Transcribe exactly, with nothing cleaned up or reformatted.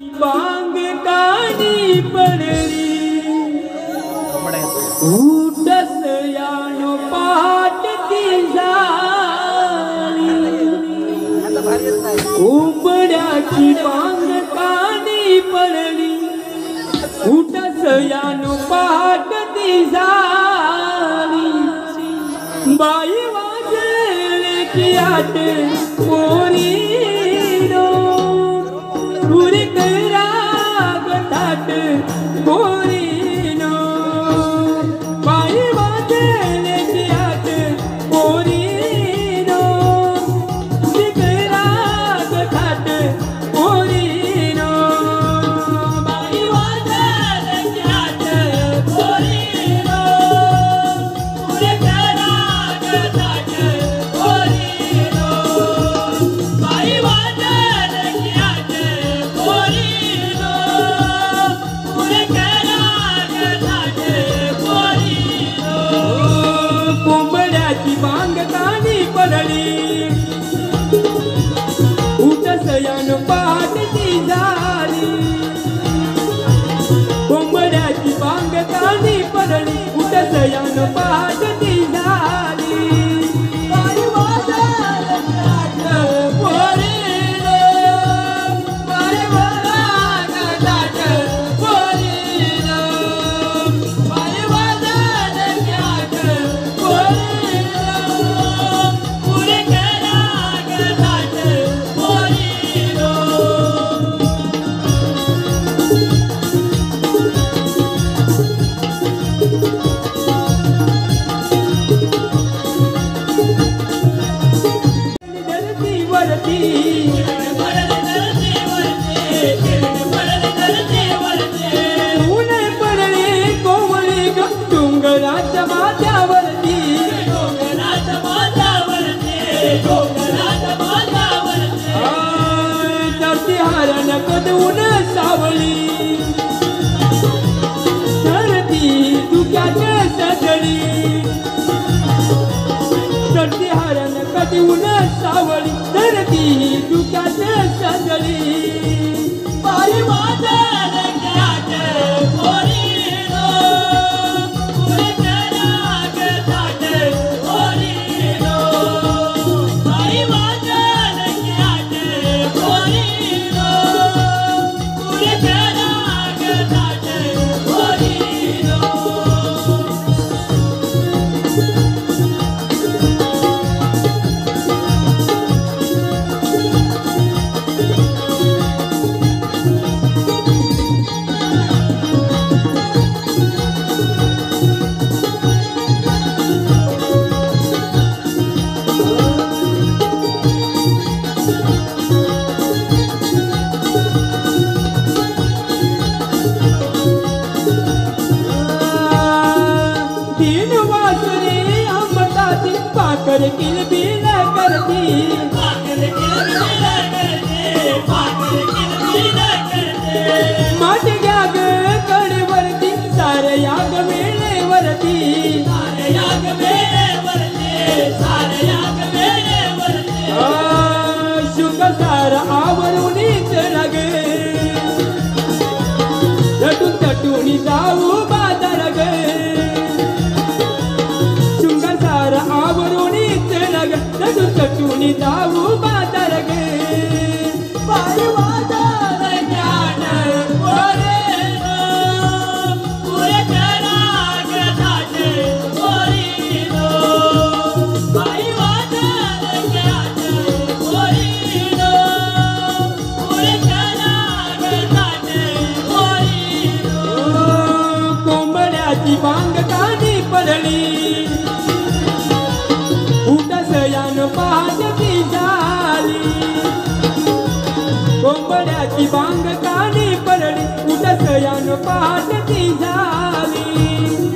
बांग कानी पडली उठस यानो पाट झाली उंबड्याची बांग कानी पडली उठस यानो पाट झाली बाई वाजले की आट पोरी पुरी राग थाट पोरीनो बाई वाजले की आट पोरीनो पुरी राग थाट पोरीनो बाई वाजले की आट पोरीनो पुरी राग थाट पोरीनो बाई वाजले की आट बांग कानी पडली उठस यानो पाट झाली कोंबड्याची बांग कानी पडली उठस यानो पाट झाली बाई वाजले की आट पोरीनो बाई वाजले की आट पोरीनो बाई वाजले की आट डोंगराच्या माथ्यावरती डोंगराच्या माथ्यावरती डोंगराच्या माथ्यावरती धरती हरण कदवून सावली धरती दुख्याने सजली धरती हरण कदवून सावली धरती दुख्याने सजली बाई वाजले की आट पोरीनो पाकर किलबिल करती पाकर किलबिल करते पाकर किलबिल करते माट याग कडवरती सारे याग वेळेवरती सारे याग वेळेवरती सारे याग वेळेवरती शुक सार आवरूनीच लागे तटून तटून जाऊ बाजार गे तटून जाऊ बाजार गे बाई वाजले की आट पोरीनो पुरी राग थाट पोरीनो बाई वाजले की आट पोरीनो पुरी राग थाट पोरीनो कोंबड्याची बांग कानी पडली यानो पाट झाली कोंबड्याची बांग कानी पडली उठस यानो पाट झाली